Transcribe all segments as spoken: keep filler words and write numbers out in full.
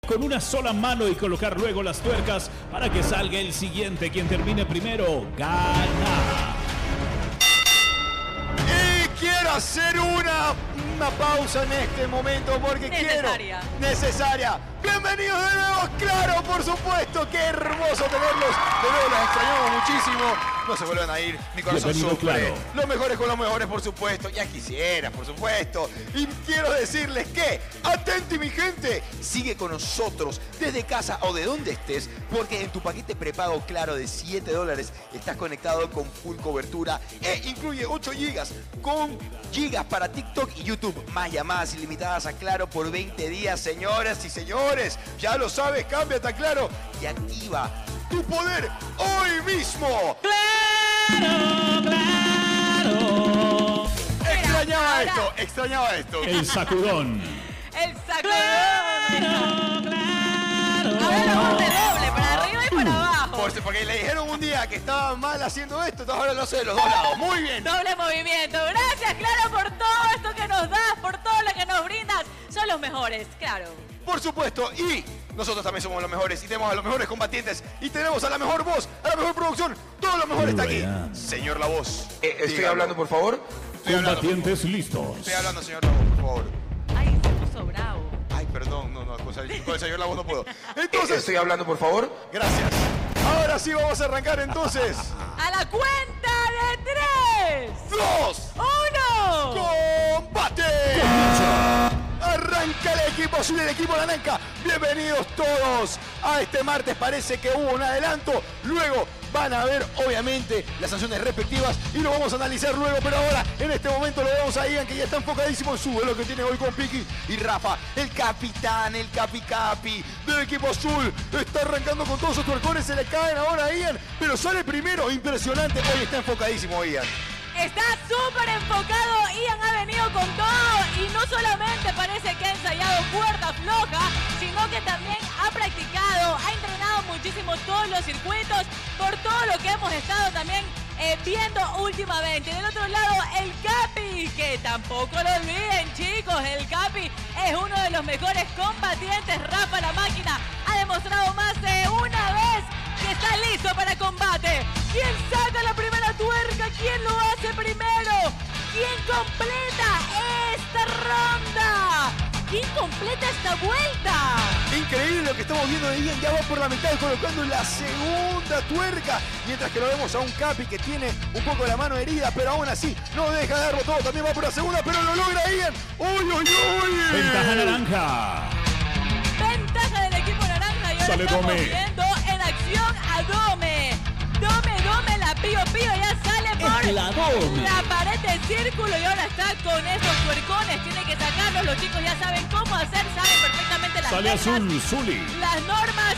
con una sola mano y colocar luego las tuercas para que salga el siguiente. Quien termine primero, gana. Y quiero hacer una, una pausa en este momento porque necesaria. quiero... Necesaria. Bienvenidos de nuevo, claro, por supuesto. Qué hermoso tenerlos. De nuevo los extrañamos muchísimo. No se vuelvan a ir, mi corazón sufre. Claro. Los mejores con los mejores, por supuesto. Ya quisieras, por supuesto. Y quiero decirles que, atenti mi gente, sigue con nosotros desde casa o de donde estés, porque en tu paquete prepago Claro de siete dólares estás conectado con full cobertura e incluye ocho gigas con gigas para TikTok y YouTube. Más llamadas ilimitadas a Claro por veinte días, señoras y señores. Ya lo sabes, cámbiate a Claro y activa tu poder hoy mismo. ¡Claro, claro! Extrañaba esto, extrañaba esto. El sacudón. El sacudón. ¡Claro, claro! Ahora la voz de doble, para arriba y para abajo. Por, porque le dijeron un día que estaba mal haciendo esto, entonces ahora lo hace de los dos lados. Muy bien. Doble movimiento. Gracias, Claro, por todo esto que nos das, por todo lo que nos brindas. Son los mejores, claro. Por supuesto, y nosotros también somos los mejores y tenemos a los mejores combatientes y tenemos a la mejor voz, a la mejor producción. Todo lo mejor está aquí. Señor La Voz. Eh, estoy Dígalo. hablando, por favor. Estoy Combatientes hablando, listos. Estoy hablando, señor La Voz, por favor. Ay, se puso bravo. Ay, perdón, no, no, con el, con el señor La Voz no puedo. Entonces, eh, estoy hablando, por favor. Gracias. Ahora sí vamos a arrancar entonces. A la cuenta de tres. Dos. Uno. ¡Combate! Arranca el equipo azul y el equipo naranja. Bienvenidos todos a este martes. Parece que hubo un adelanto. Luego van a ver, obviamente, las sanciones respectivas y lo vamos a analizar luego. Pero ahora, en este momento, lo vemos a Ian, que ya está enfocadísimo en su duelo que tiene hoy con Piki. Y Rafa, el capitán, el capi capi del equipo azul, está arrancando con todos sus tuercones. Se le caen ahora a Ian, pero sale primero. Impresionante. Hoy está enfocadísimo Ian. Está súper enfocado, Ian ha venido con todo y no solamente parece que ha ensayado cuerda floja, sino que también ha practicado, ha entrenado muchísimo todos los circuitos por todo lo que hemos estado también eh, viendo últimamente. Del otro lado, el Capi, que tampoco lo olviden, chicos, el Capi es uno de los mejores combatientes. Rafa la Máquina ha demostrado más de una vez que está listo para combate. ¿Quién saca la primera tuerca? ¿Quién lo hace primero? ¿Quién completa esta ronda? ¿Quién completa esta vuelta? Increíble lo que estamos viendo de Ian. Ya va por la mitad colocando la segunda tuerca. Mientras que lo vemos a un Capi que tiene un poco la mano herida, pero aún así no deja de darlo todo. También va por la segunda, pero lo logra Ian. ¡Uy, uy, uy! Ventaja naranja. Ventaja del equipo naranja. Y ahora Sale estamos Dome. viendo en acción a Dome. Dome, Dome, la Pío Pío ya sale por Es la Dome. la pared del círculo y ahora está con esos tuercones. Tiene que sacarlos. Los chicos ya saben cómo hacer, saben perfectamente las Sale reglas, azul, Zuli. las normas.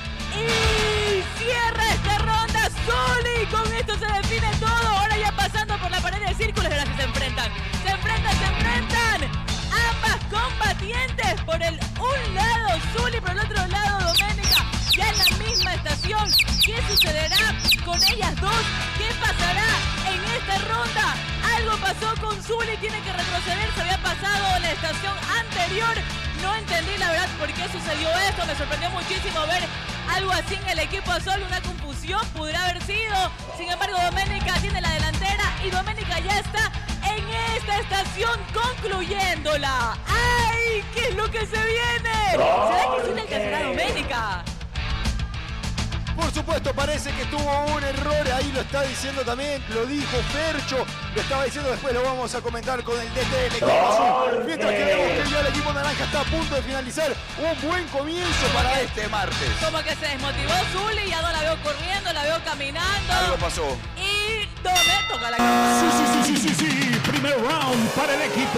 Y cierra esta ronda Zuli. Con esto se define todo. Ahora ya pasando por la pared del círculo. Y ahora sí se enfrentan. Se enfrentan, se enfrentan. Ambas combatientes. Por el un lado Zuli, por el otro lado Doménica. Ya en la misma estación. ¿Qué sucederá con ellas dos? ¿Qué pasará en esta ronda? Algo pasó con Zuli, tiene que retroceder. Se había pasado la estación anterior. No entendí la verdad por qué sucedió esto. Me sorprendió muchísimo ver algo así en el equipo azul. Una confusión podrá haber sido. Sin embargo, Doménica tiene la delantera y Doménica ya está en esta estación concluyéndola. ¡Ay! ¿Qué es lo que se viene? ¿Será que Zuli alcanzará a Doménica? Por supuesto, parece que tuvo un error, ahí lo está diciendo también, lo dijo Fercho, lo estaba diciendo, después lo vamos a comentar con el D T del equipo azul. Mientras que vemos que ya el equipo naranja está a punto de finalizar, un buen comienzo para este martes. Como que se desmotivó Zuli, ya no la veo corriendo, la veo caminando. Algo pasó. Y Dome toca la campana. Sí, sí, sí, sí, sí, sí. Primer round para el equipo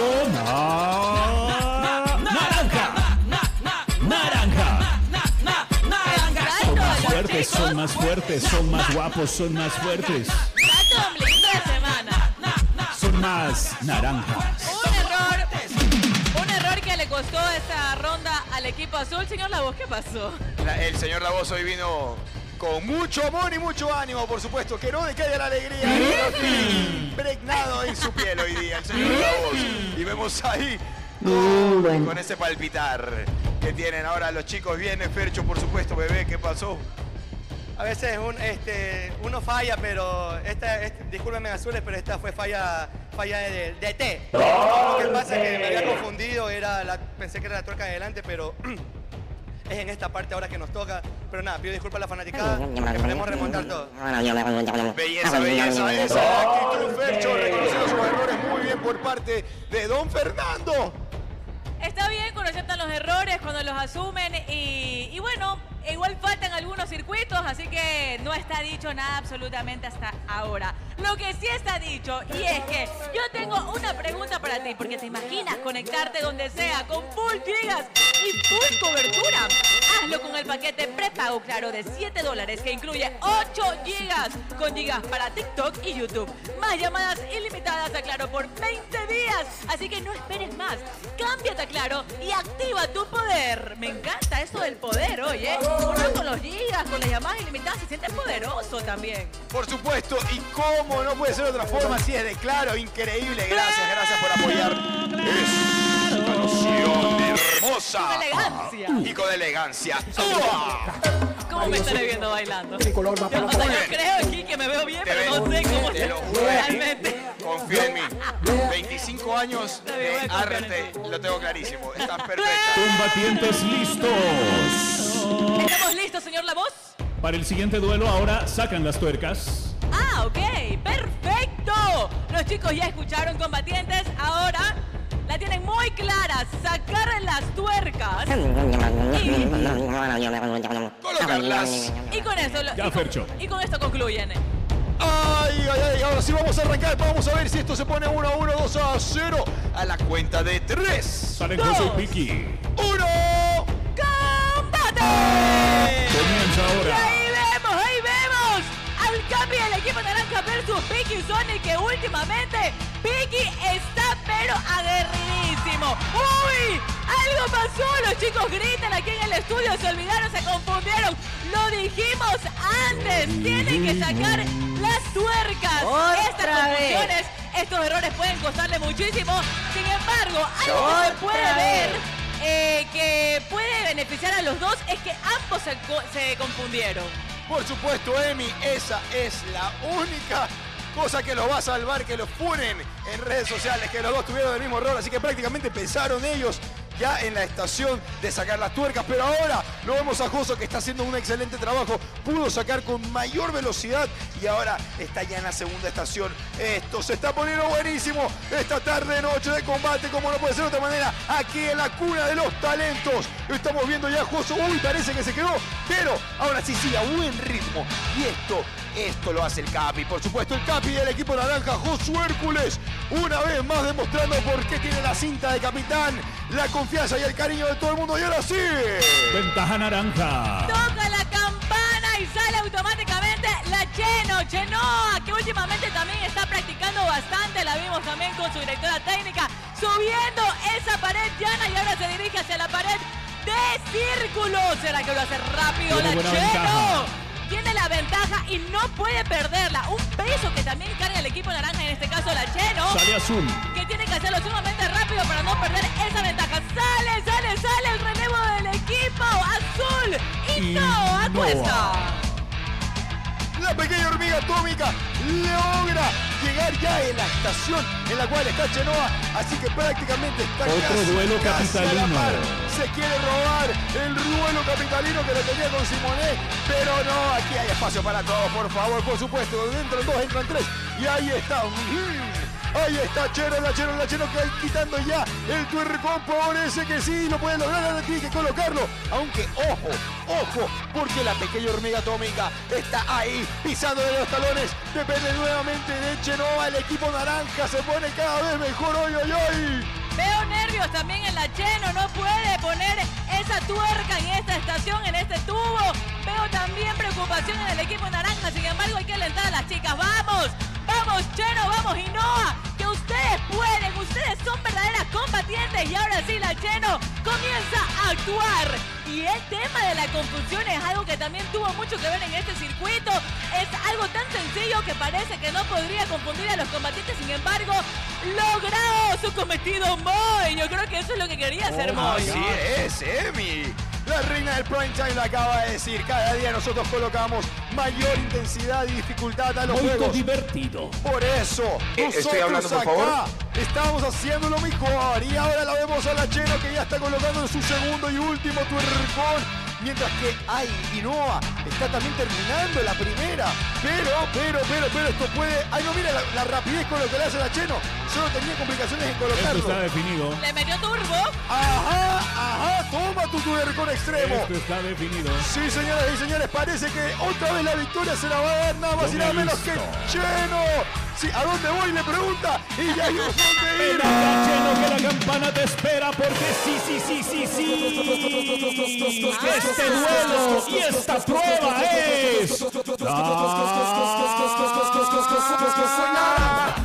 na- naranja. Naranja. Son más fuertes, son más fuertes, son más guapos, son más fuertes. Dato ombliguito de semana. Son más naranjas. Un error. Un error que le costó esta ronda al equipo azul. Señor La Voz, ¿qué pasó? La- el señor La Voz hoy vino con mucho amor y mucho ánimo, por supuesto, que no decaiga la alegría. Lo tiene impregnado en su piel hoy día, el señor La Voz. Y vemos ahí con ese palpitar. que tienen ahora los chicos. Viene Fercho, por supuesto, bebé, ¿qué pasó? A veces un, este, uno falla, pero esta, este, discúlpenme azules, pero esta fue falla, falla de, de T. Lo que pasa es que me había confundido, era la, pensé que era la tuerca de adelante, pero es en esta parte ahora que nos toca. Pero nada, pido disculpas a la fanaticada, esperemos remontar todo. Belleza, belleza, esa es la actitud, Fercho, reconociendo sus errores muy bien por parte de Don Fernando. Está bien cuando aceptan los errores, cuando los asumen y, y bueno, igual faltan algunos circuitos, así que no está dicho nada absolutamente hasta ahora. Lo que sí está dicho, y es que yo tengo una pregunta para ti, porque te imaginas conectarte donde sea con full gigas y full cobertura. Hazlo con el paquete prepago Claro de siete dólares que incluye ocho gigas con gigas para TikTok y YouTube. Más llamadas ilimitadas a Claro por veinte días. Así que no esperes más. Cámbiate a Claro y activa tu poder. Me encanta esto del poder, oye. Uno con los gigas, con las llamadas ilimitadas se siente poderoso también. Por supuesto, y cómo no puede ser de otra forma si es de Claro. Increíble, gracias, gracias por apoyar. Es una noción hermosa. Con elegancia. Y con elegancia. ¿Cómo me estaré viendo bailando? Yo, o sea, yo creo aquí que me veo bien, pero no sé cómo te lo juro, realmente. Confía en mí. veinticinco años de arte, lo tengo clarísimo. Estás perfecta. Combatientes listos. ¿Estamos listos, señor La Voz? Para el siguiente duelo ahora sacan las tuercas. Ah, ok, perfecto. Los chicos ya escucharon, combatientes. Ahora la tienen muy clara. Sacar las tuercas. Y, Colocarlas. y con eso lo- Ya, y, Fercho. con, y con esto concluyen. Ay, ay, ay, ahora sí vamos a arrancar. Vamos a ver si esto se pone uno a uno, dos a cero. A la cuenta de tres. Salen Dos. José y Piki. ¡Uno! ¡Combate! Comienza Y ahora. ahí vemos, ahí vemos al cambio del equipo naranja versus Piki Sonic, que últimamente Piki está pero aguerridísimo. ¡Uy! Algo pasó, los chicos gritan aquí en el estudio, se olvidaron, se confundieron. Lo dijimos antes, tienen que sacar las tuercas. Estas confusiones, estos errores pueden costarle muchísimo. Sin embargo, algo que se puede ver eh, que puede beneficiar a los dos es que ambos se, co- se confundieron. Por supuesto, Emi, esa es la única cosa que los va a salvar, que los ponen en redes sociales, que los dos tuvieron el mismo error, así que prácticamente pensaron ellos ya en la estación de sacar las tuercas, pero ahora lo vemos a Joso que está haciendo un excelente trabajo, pudo sacar con mayor velocidad y ahora está ya en la segunda estación. Esto se está poniendo buenísimo esta tarde, noche de combate, como no puede ser de otra manera, aquí en la cuna de los talentos. Estamos viendo ya a Joso, uy, parece que se quedó, pero ahora sí, sí, a buen ritmo. Y esto, esto lo hace el Capi, por supuesto, el Capi del equipo naranja, Josu Hércules, una vez más demostrando por qué tiene la cinta de capitán, la confianza y el cariño de todo el mundo. Y ahora sí, Ventaja naranja. Toca la campana y sale automáticamente la Cheno, Chenoa, que últimamente también está practicando bastante. La vimos también con su directora técnica subiendo esa pared llana y ahora se dirige hacia la pared de círculo. ¿Será que lo hace rápido Tiene la buena Cheno? ventaja. Tiene la ventaja y no puede perderla. Un peso que también carga el equipo naranja, en este caso la Cheno, Sale azul. que tiene que hacerlo sumamente rápido para no perder esa ventaja. Sale, sale, sale el relevo del equipo azul y, Y no a no. cuesta. la pequeña hormiga atómica logra llegar ya en la estación en la cual está Chenoa, así que prácticamente está Otro casi, duelo casi a la capitalino. par. Se quiere robar el duelo capitalino que lo tenía con Simonet, pero no, aquí hay espacio para todos, por favor, por supuesto, donde entran dos, entran tres, y ahí está. Mm-hmm. Ahí está Cheno, la Cheno, la Cheno que va quitando ya el tuercón, parece que sí, lo puede lograr, ahora tiene que colocarlo, aunque ojo, ojo, porque la pequeña hormiga atómica está ahí, pisando de los talones, depende nuevamente de Chenoa, el equipo naranja se pone cada vez mejor, hoy, hoy, hoy. Veo nervios también en la Cheno, no puede poner esa tuerca en esta estación, en este tubo. Veo también preocupación en el equipo naranja, sin embargo hay que alentar a las chicas. ¡Vamos! ¡Vamos, Cheno! ¡Vamos, Hinoa! Que que ustedes pueden, ustedes son verdaderas combatientes y ahora sí la Cheno comienza a actuar. Y el tema de la confusión es algo que también tuvo mucho que ver en este circuito. Es algo tan sencillo que parece que no podría confundir a los combatientes, sin embargo, logró su cometido Moy. Yo creo que eso es lo que quería hacer Oh, Moy. así es, Emi. La reina del prime time lo acaba de decir. Cada día nosotros colocamos mayor intensidad y dificultad a los Muy juegos. divertido. Por eso, Eh, nosotros estoy hablando, por acá favor. estamos haciendo lo mejor. Y ahora la vemos a la Cheno que ya está colocando en su segundo y último tuercón. Mientras que Ai y Noah está también terminando la primera. Pero, pero, pero, pero esto puede... Ay, no, mira la, la rapidez con lo que le hace la Cheno. Solo tenía complicaciones en Esto colocarlo. está definido. Le metió turbo. Ajá, ajá, toma tu tuercón extremo. Esto está definido. Sí, señoras y señores, parece que otra vez la victoria se la va a dar nada más Yo y nada me he menos que visto. Cheno. Sí, ¿a dónde voy? Le pregunta. Y ya hay dónde ir. Ven acá, Cheno, que la campana te espera porque sí, sí, sí, sí, sí. Este duelo y esta prueba es... ¡Ah!